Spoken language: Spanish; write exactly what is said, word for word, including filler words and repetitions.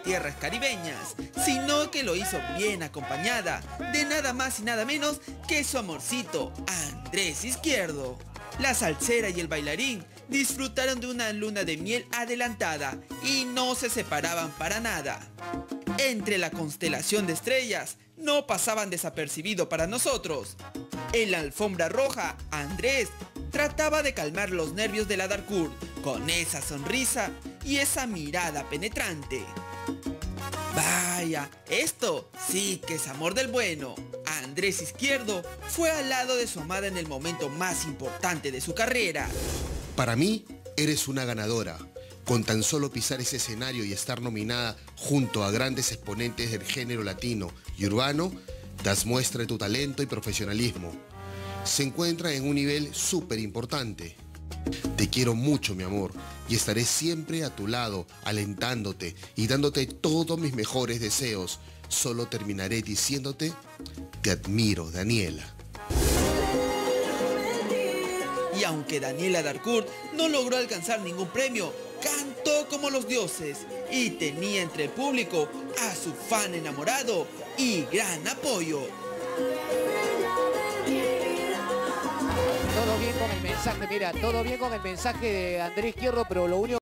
tierras caribeñas, sino que lo hizo bien acompañada de nada más y nada menos que su amorcito, Andrés Izquierdo. La salsera y el bailarín disfrutaron de una luna de miel adelantada y no se separaban para nada. Entre la constelación de estrellas no pasaban desapercibido para nosotros. En la alfombra roja, Andrés trataba de calmar los nervios de la Darcourt con esa sonrisa y esa mirada penetrante. Vaya, esto sí que es amor del bueno. Andrés Izquierdo fue al lado de su amada en el momento más importante de su carrera. Para mí, eres una ganadora. Con tan solo pisar ese escenario y estar nominada junto a grandes exponentes del género latino y urbano, das muestra de tu talento y profesionalismo. Se encuentra en un nivel súper importante. Te quiero mucho, mi amor, y estaré siempre a tu lado, alentándote y dándote todos mis mejores deseos. Solo terminaré diciéndote, te admiro, Daniela. Y aunque Daniela Darcourt no logró alcanzar ningún premio, cantó como los dioses y tenía entre el público a su fan enamorado y gran apoyo. Todo bien con el mensaje, mira, todo bien con el mensaje de Andrés Izquierdo, pero lo único